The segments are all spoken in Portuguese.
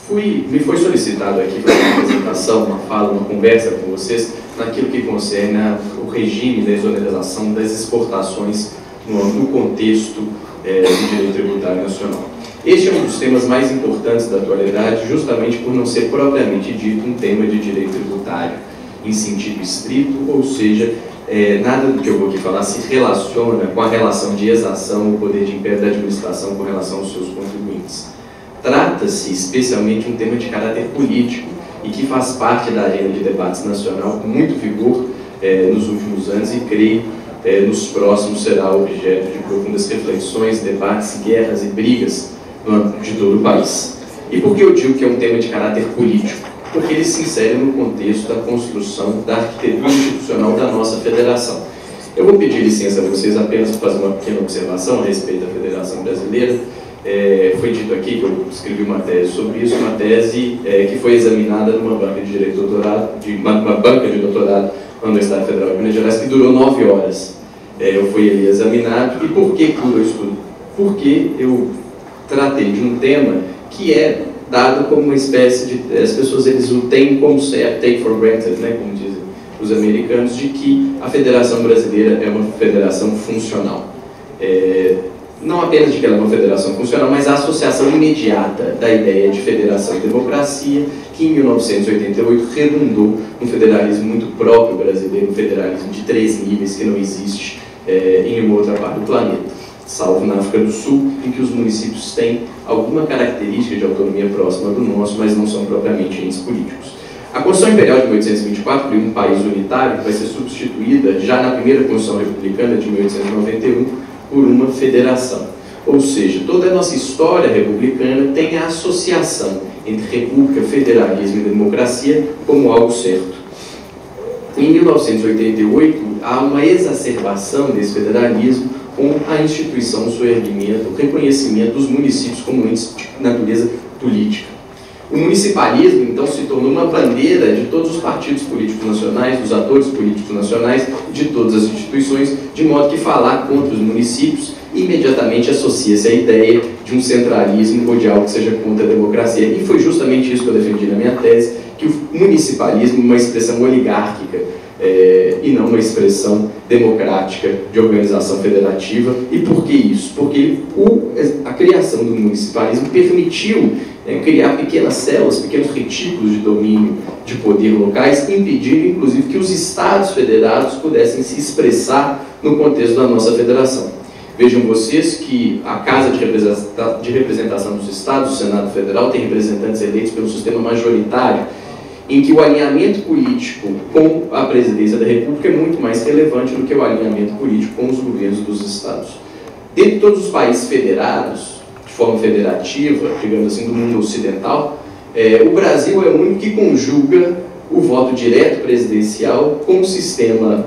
Me foi solicitado aqui fazer uma apresentação, uma fala, uma conversa com vocês naquilo que concerne o regime da exoneração das exportações no contexto do direito tributário nacional. Este é um dos temas mais importantes da atualidade, justamente por não ser propriamente dito um tema de direito tributário em sentido estrito, ou seja, nada do que eu vou aqui falar se relaciona com a relação de exação, o poder de império da administração com relação aos seus contribuintes. Trata-se especialmente de um tema de caráter político e que faz parte da agenda de debates nacional com muito vigor nos últimos anos e creio nos próximos será objeto de profundas reflexões, debates, guerras e brigas no âmbito de todo o país. E por que eu digo que é um tema de caráter político? Porque ele se insere no contexto da construção da arquitetura institucional da nossa federação. Eu vou pedir licença a vocês apenas para fazer uma pequena observação a respeito da Federação Brasileira. Foi dito aqui que eu escrevi uma tese sobre isso, uma tese que foi examinada numa banca de direito doutorado, uma banca de doutorado na Universidade Federal de Minas Gerais, que durou 9 horas. Eu fui ali examinado. E por que durou isso tudo? Porque eu tratei de um tema que é dado como uma espécie de... As pessoas eles o têm como certo, take for granted, né, como dizem os americanos, de que a Federação Brasileira é uma federação funcional. Não apenas de que ela é uma federação funcional, mas a associação imediata da ideia de federação e democracia, que em 1988 redundou um federalismo muito próprio brasileiro, um federalismo de 3 níveis que não existe em nenhuma outra parte do planeta, salvo na África do Sul, em que os municípios têm alguma característica de autonomia próxima do nosso, mas não são propriamente entes políticos. A Constituição Imperial de 1824 criou um país unitário que vai ser substituída já na primeira Constituição Republicana de 1891 por uma federação. Ou seja, toda a nossa história republicana tem a associação entre república, federalismo e democracia como algo certo. Em 1988, há uma exacerbação desse federalismo com a instituição do seu erguimento, o reconhecimento dos municípios como entes de natureza política. O municipalismo, então, se tornou uma bandeira de todos os partidos políticos nacionais, dos atores políticos nacionais, de todas as instituições, de modo que falar contra os municípios imediatamente associa-se à ideia de um centralismo ou de algo que seja contra a democracia. E foi justamente isso que eu defendi na minha tese, que o municipalismo é uma expressão oligárquica e não uma expressão democrática de organização federativa. E por que isso? Porque a criação do municipalismo permitiu criar pequenas células, pequenos retículos de domínio de poder locais, impedindo inclusive que os estados federados pudessem se expressar no contexto da nossa federação. Vejam vocês que a Casa de Representação dos Estados, o Senado Federal, tem representantes eleitos pelo sistema majoritário, em que o alinhamento político com a presidência da República é muito mais relevante do que o alinhamento político com os governos dos estados. Dentre todos os países federados, de forma federativa, digamos assim, do mundo ocidental, o Brasil é o único que conjuga o voto direto presidencial com o sistema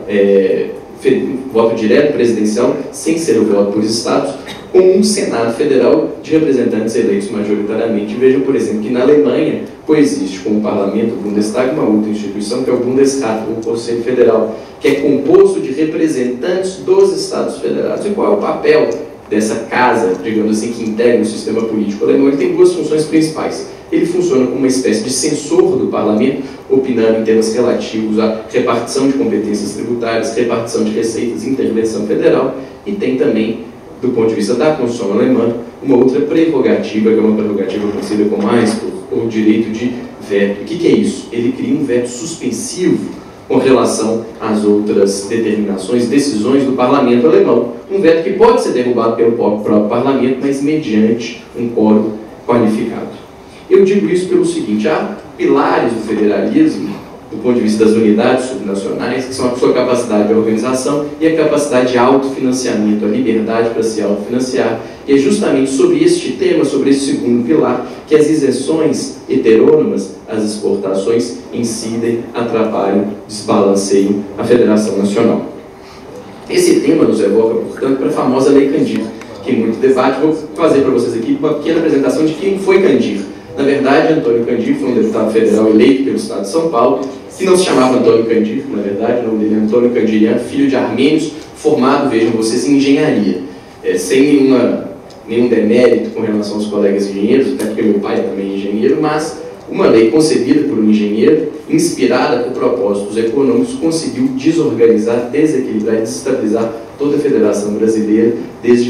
voto direto presidencial, sem ser o voto por estados, com um Senado Federal de representantes eleitos majoritariamente. Vejam, por exemplo, que na Alemanha coexiste com o Parlamento, o Bundestag, uma outra instituição, que é o Bundesrat, o Conselho Federal, que é composto de representantes dos Estados Federados. E qual é o papel dessa casa, digamos assim, que integra o sistema político alemão? Ele tem 2 funções principais. Ele funciona como uma espécie de censor do parlamento, opinando em temas relativos à repartição de competências tributárias, repartição de receitas, intervenção federal, e tem também, do ponto de vista da Constituição alemã, uma outra prerrogativa, que é uma prerrogativa conhecida como o direito de veto. O que é isso? Ele cria um veto suspensivo com relação às outras determinações, decisões do parlamento alemão. Um veto que pode ser derrubado pelo próprio parlamento, mas mediante um quórum qualificado. Eu digo isso pelo seguinte: há pilares do federalismo, do ponto de vista das unidades subnacionais, que são a sua capacidade de organização e a capacidade de autofinanciamento, a liberdade para se autofinanciar. E é justamente sobre este tema, sobre esse segundo pilar, que as isenções heterônomas, as exportações, incidem, atrapalham, desbalanceiam a Federação Nacional. Esse tema nos evoca, portanto, para a famosa Lei Candir, que em muito debate. Vou fazer para vocês aqui uma pequena apresentação de quem foi Candir. Na verdade, Antônio Candir foi um deputado federal eleito pelo Estado de São Paulo, que não se chamava Antônio Candir, na verdade, o nome dele é Antônio Candirian, filho de armênios, formado, vejam vocês, em engenharia, sem nenhuma nenhum demérito com relação aos colegas engenheiros, até porque meu pai também é engenheiro, mas uma lei concebida por um engenheiro, inspirada por propósitos econômicos, conseguiu desorganizar, desequilibrar e desestabilizar toda a Federação Brasileira desde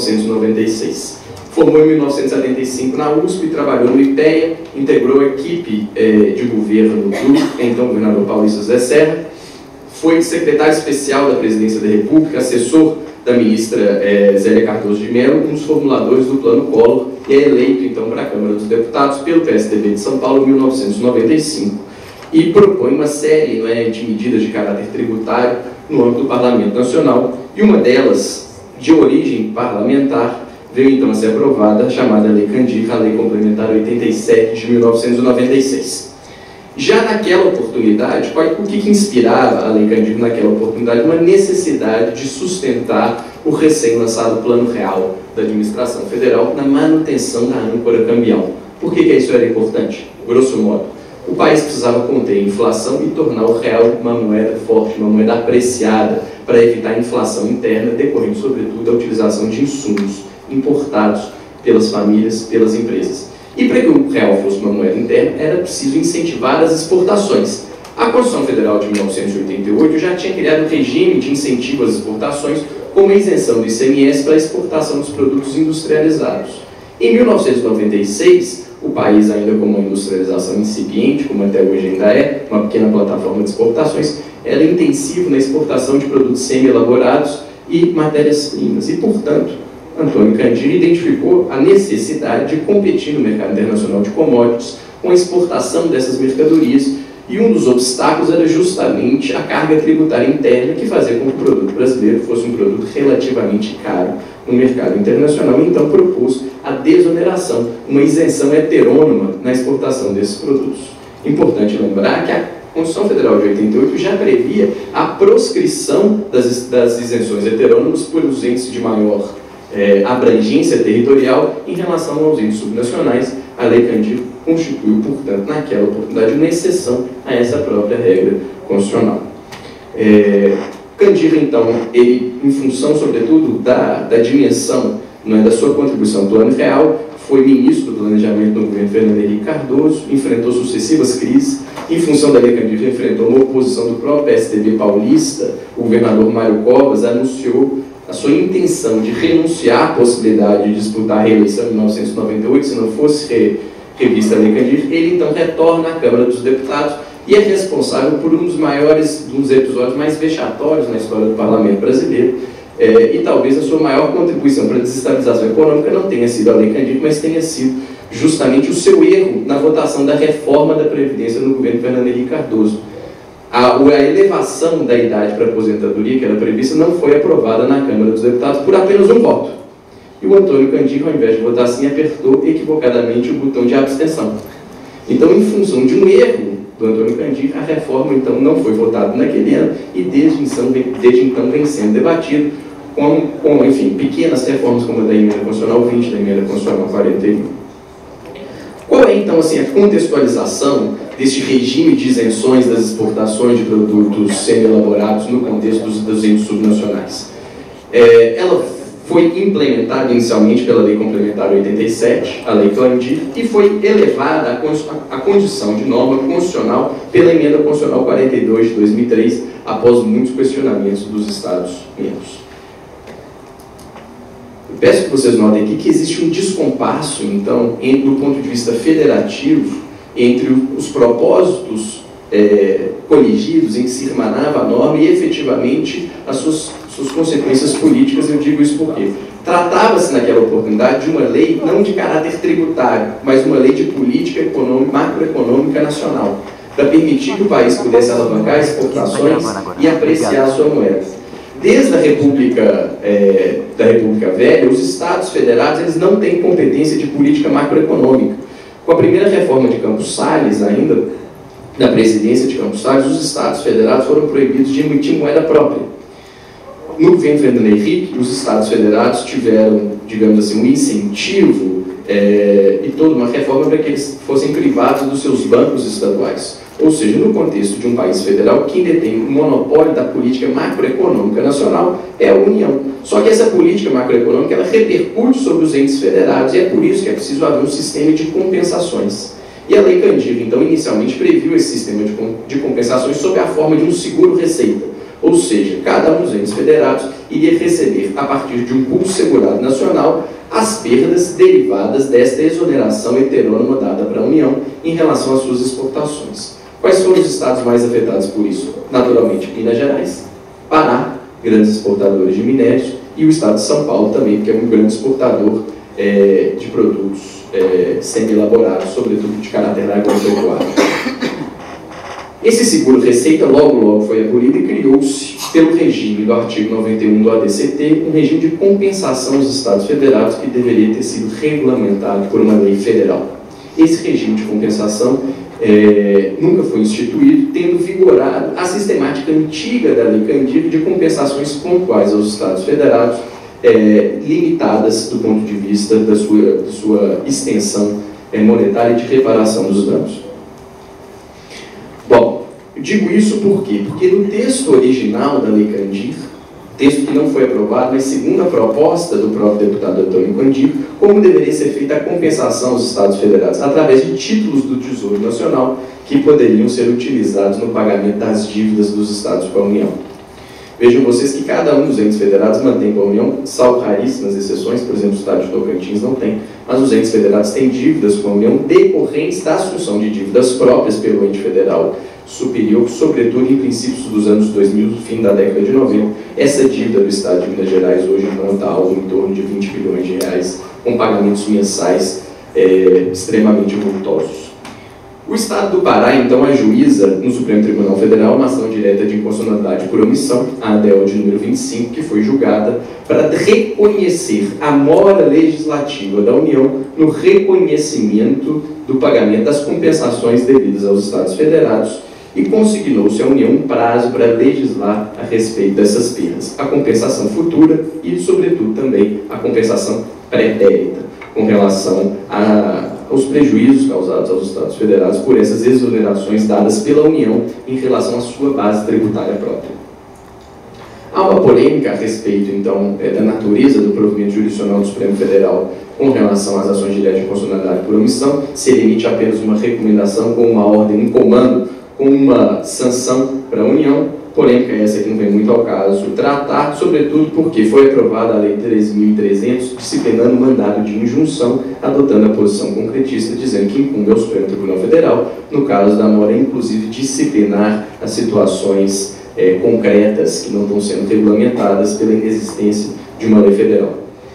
1996. Formou em 1975 na USP, trabalhou no IPEA, integrou a equipe de governo do então governador paulista José Serra, foi secretário especial da Presidência da República, assessor da ministra Zélia Cardoso de Mello, um dos formuladores do Plano Collor, e é eleito então para a Câmara dos Deputados pelo PSDB de São Paulo em 1995 e propõe uma série de medidas de caráter tributário no âmbito do Parlamento Nacional, e uma delas, de origem parlamentar, veio então a ser aprovada, chamada Lei Candir, a Lei Complementar 87 de 1996. Já naquela oportunidade, o que inspirava a Lei Candir naquela oportunidade? Uma necessidade de sustentar o recém-lançado Plano Real da Administração Federal na manutenção da âncora cambial. Por que isso era importante? Grosso modo, o país precisava conter a inflação e tornar o real uma moeda forte, uma moeda apreciada, para evitar a inflação interna, decorrendo sobretudo da utilização de insumos importados pelas famílias, pelas empresas. E para que o real fosse uma moeda interna, era preciso incentivar as exportações. A Constituição Federal de 1988 já tinha criado um regime de incentivo às exportações, com uma isenção do ICMS para a exportação dos produtos industrializados. Em 1996, o país, ainda com uma industrialização incipiente, como até hoje ainda é, uma pequena plataforma de exportações, era intensivo na exportação de produtos semi-elaborados e matérias-primas. E, portanto, Antônio Candir identificou a necessidade de competir no mercado internacional de commodities com a exportação dessas mercadorias, e um dos obstáculos era justamente a carga tributária interna, que fazia com que o produto brasileiro fosse um produto relativamente caro no mercado internacional, e então propôs a desoneração, uma isenção heterônoma na exportação desses produtos. Importante lembrar que a Constituição Federal de 88 já previa a proscrição das isenções heterônomas por os entes de maior abrangência territorial em relação aos entes subnacionais. A Lei Candir constituiu, portanto, naquela oportunidade, uma exceção a essa própria regra constitucional. Candir, então, ele, em função, sobretudo, da dimensão, da sua contribuição ao Plano Real, foi ministro do Planejamento do governo Fernando Henrique Cardoso, enfrentou sucessivas crises. Em função da Lei Candir, enfrentou uma oposição do próprio PSDB paulista. O governador Mário Covas anunciou a sua intenção de renunciar à possibilidade de disputar a reeleição em 1998, se não fosse revista a Lei Candir. Ele então retorna à Câmara dos Deputados e é responsável por um dos episódios mais vexatórios na história do Parlamento brasileiro, e talvez a sua maior contribuição para a desestabilização econômica não tenha sido a Lei Candir, mas tenha sido justamente o seu erro na votação da reforma da Previdência no governo Fernando Henrique Cardoso. A elevação da idade para aposentadoria, que era prevista, não foi aprovada na Câmara dos Deputados por apenas um voto. E o Antônio Candir, ao invés de votar assim, apertou equivocadamente o botão de abstenção. Então, em função de um erro do Antônio Candir, a reforma então não foi votada naquele ano e desde então vem sendo debatido com enfim, pequenas reformas como a da Emenda Constitucional 20, da Emenda Constitucional 41. Qual é então assim, a contextualização deste regime de isenções das exportações de produtos semi-elaborados no contexto dos entes subnacionais? Ela foi implementada inicialmente pela Lei Complementar 87, a Lei Candir, e foi elevada à condição de norma constitucional pela Emenda Constitucional 42 de 2003, após muitos questionamentos dos Estados-membros. Peço que vocês notem aqui que existe um descompasso, então, do ponto de vista federativo, entre os propósitos coligidos em que se irmanava a norma e, efetivamente, as suas consequências políticas. Eu digo isso porque tratava-se, naquela oportunidade, de uma lei não de caráter tributário, mas uma lei de política macroeconômica nacional, para permitir que o país pudesse alavancar exportações e apreciar a sua moeda. Desde a República Velha, os Estados federados eles não têm competência de política macroeconômica. Com a primeira reforma de Campos Salles, ainda, da presidência de Campos Salles, os Estados federados foram proibidos de emitir moeda própria. No governo Fernando Henrique, os Estados federados tiveram, digamos assim, um incentivo e toda uma reforma para que eles fossem privados dos seus bancos estaduais. Ou seja, no contexto de um país federal, quem detém o monopólio da política macroeconômica nacional é a União. Só que essa política macroeconômica ela repercute sobre os entes federados e é por isso que é preciso haver um sistema de compensações. E a Lei Candir, então, inicialmente previu esse sistema de compensações sob a forma de um seguro-receita. Ou seja, cada um dos entes federados iria receber, a partir de um pool segurado nacional, as perdas derivadas desta exoneração heterônoma dada para a União em relação às suas exportações. Quais foram os estados mais afetados por isso? Naturalmente, Minas Gerais, Pará, grandes exportadores de minérios, e o estado de São Paulo também, que é um grande exportador de produtos semi-elaborados, sobretudo de caráter agropecuário. Esse seguro-receita logo foi abolido e criou-se, pelo regime do artigo 91 do ADCT, um regime de compensação aos estados federados que deveria ter sido regulamentado por uma lei federal. Esse regime de compensação nunca foi instituído, tendo vigorado a sistemática antiga da Lei Candir de compensações pontuais aos estados federados, limitadas do ponto de vista da sua extensão monetária e de reparação dos danos. Bom, digo isso por quê? Porque no texto original da Lei Candir, texto que não foi aprovado, mas segundo a proposta do próprio deputado Antônio Candir, como deveria ser feita a compensação aos estados federados? Através de títulos do Tesouro Nacional que poderiam ser utilizados no pagamento das dívidas dos estados com a União. Vejam vocês que cada um dos entes federados mantém com a União, salvo raríssimas exceções, por exemplo, o estado de Tocantins não tem, mas os entes federados têm dívidas com a União decorrentes da assunção de dívidas próprias pelo ente federal superior, sobretudo em princípios dos anos 2000, fim da década de 90. Essa dívida do estado de Minas Gerais hoje monta algo em torno de 20 bilhões de reais, com pagamentos mensais extremamente vultosos. O Estado do Pará, então, ajuiza no Supremo Tribunal Federal uma ação direta de inconstitucionalidade por omissão, a ADO de número 25, que foi julgada para reconhecer a mora legislativa da União no reconhecimento do pagamento das compensações devidas aos Estados federados e consignou-se à União um prazo para legislar a respeito dessas perdas, a compensação futura e, sobretudo, também a compensação pretérita, com relação aos prejuízos causados aos Estados federados por essas exonerações dadas pela União em relação à sua base tributária própria. Há uma polêmica a respeito, então, da natureza do provimento jurisdicional do Supremo Federal com relação às ações diretas de constitucionalidade por omissão, se ele emite apenas uma recomendação com uma ordem, um comando, com uma sanção para a União. Polêmica essa que não vem muito ao caso tratar, sobretudo porque foi aprovada a Lei 13.300, disciplinando o mandado de injunção, adotando a posição concretista, dizendo que incumbe ao Supremo Tribunal Federal, no caso da mora, inclusive disciplinar as situações concretas que não estão sendo regulamentadas pela inexistência de uma lei federal.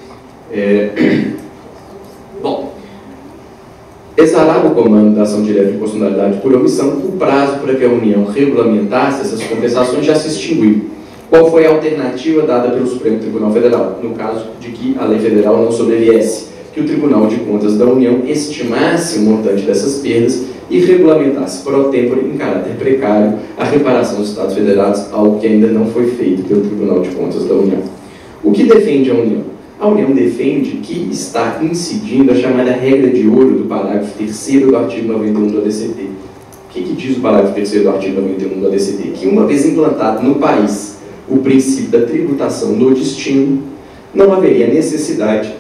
Bom, exarado o comando da ação direta de constitucionalidade por omissão, o prazo para que a União regulamentasse essas compensações já se extinguiu. Qual foi a alternativa dada pelo Supremo Tribunal Federal? No caso de que a lei federal não sobreviesse, que o Tribunal de Contas da União estimasse o montante dessas perdas e regulamentasse pro tempore, em caráter precário, a reparação dos Estados federados, algo que ainda não foi feito pelo Tribunal de Contas da União. O que defende a União? A União defende que está incidindo a chamada regra de ouro do parágrafo 3º do artigo 91 do ADCT. O que diz o parágrafo 3º do artigo 91 do ADCT? Que uma vez implantado no país o princípio da tributação no destino, não haveria necessidade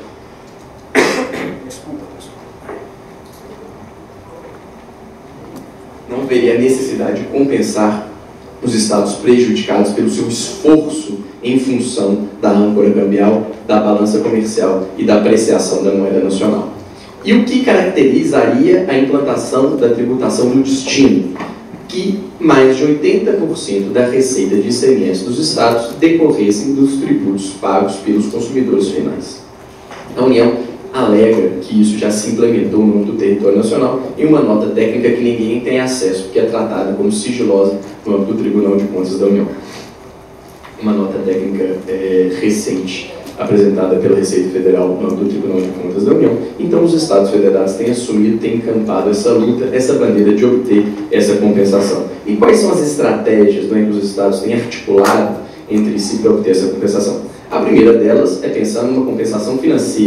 de compensar os estados prejudicados pelo seu esforço em função da âncora cambial, da balança comercial e da apreciação da moeda nacional. E o que caracterizaria a implantação da tributação do destino? Que mais de 80% da receita de ICMS dos estados decorressem dos tributos pagos pelos consumidores finais. A União alega que isso já se implementou no âmbito do território nacional em uma nota técnica que ninguém tem acesso, porque é tratada como sigilosa no âmbito do Tribunal de Contas da União. Uma nota técnica recente, apresentada pela Receita Federal no âmbito do Tribunal de Contas da União. Então, os Estados federados têm assumido, têm encampado essa luta, essa bandeira de obter essa compensação. E quais são as estratégias que os Estados têm articulado entre si para obter essa compensação? A primeira delas é pensar numa compensação financeira.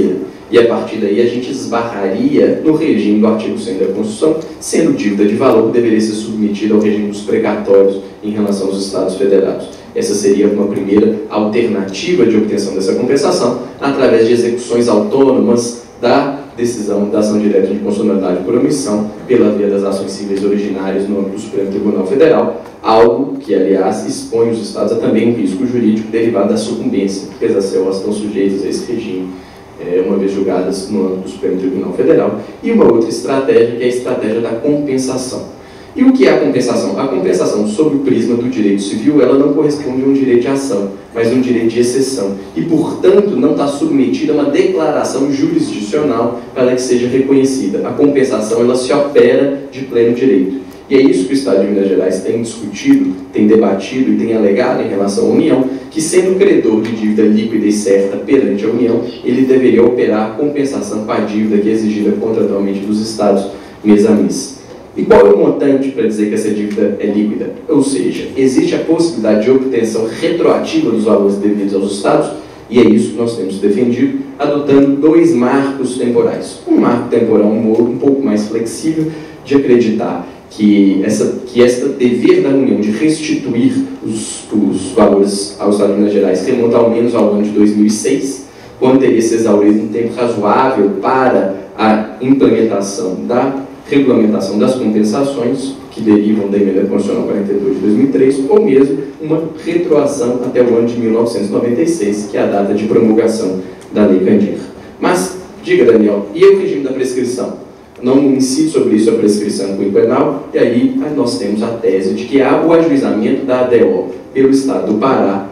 E a partir daí a gente esbarraria no regime do artigo 100 da Constituição, sendo dívida de valor que deveria ser submetida ao regime dos precatórios em relação aos Estados federados. Essa seria uma primeira alternativa de obtenção dessa compensação, através de execuções autônomas da decisão da ação direta de constitucionalidade por omissão pela via das ações cíveis originárias no âmbito do Supremo Tribunal Federal, algo que, aliás, expõe os Estados a também um risco jurídico derivado da sucumbência, porque as ACOs estão sujeitas a esse regime, uma vez julgadas no âmbito do Supremo Tribunal Federal, e uma outra estratégia, que é a estratégia da compensação. E o que é a compensação? A compensação, sob o prisma do direito civil, ela não corresponde a um direito de ação, mas a um direito de exceção. E, portanto, não está submetida a uma declaração jurisdicional para que seja reconhecida. A compensação, ela se opera de pleno direito. E é isso que o Estado de Minas Gerais tem discutido, tem debatido e tem alegado em relação à União, que, sendo credor de dívida líquida e certa perante a União, ele deveria operar a compensação com a dívida que é exigida contratualmente dos Estados mês a mês. E qual é o montante para dizer que essa dívida é líquida? Ou seja, existe a possibilidade de obtenção retroativa dos valores devidos aos Estados, e é isso que nós temos defendido, adotando dois marcos temporais. Um marco temporal um pouco mais flexível, de acreditar que esta dever da União de restituir os valores aos Estados de Minas Gerais remonta ao menos ao ano de 2006, quando teria se exaurido um tempo razoável para a implementação da regulamentação das compensações que derivam da Emenda Constitucional 42 de 2003, ou mesmo uma retroação até o ano de 1996, que é a data de promulgação da Lei Candir. Mas, diga, Daniel, e o regime da prescrição? Não incido sobre isso a prescrição quinquenal, e aí nós temos a tese de que há o ajuizamento da ADO pelo Estado do Pará,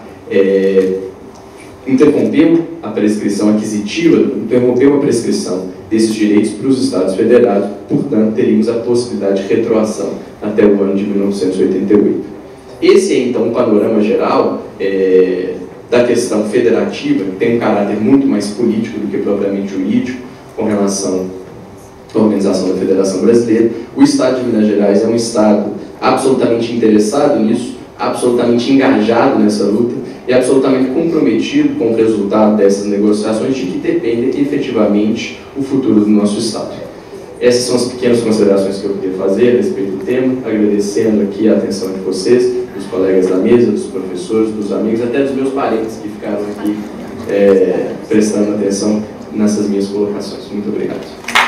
interrompeu a prescrição aquisitiva, interrompeu a prescrição desses direitos para os Estados federados, portanto, teríamos a possibilidade de retroação até o ano de 1988. Esse é, então, o panorama geral da questão federativa, que tem um caráter muito mais político do que propriamente jurídico, com relação à organização da Federação Brasileira. O Estado de Minas Gerais é um Estado absolutamente interessado nisso, absolutamente engajado nessa luta e absolutamente comprometido com o resultado dessas negociações, de que depende efetivamente o futuro do nosso Estado. Essas são as pequenas considerações que eu queria fazer a respeito do tema, agradecendo aqui a atenção de vocês, dos colegas da mesa, dos professores, dos amigos, até dos meus parentes que ficaram aqui prestando atenção nessas minhas colocações. Muito obrigado.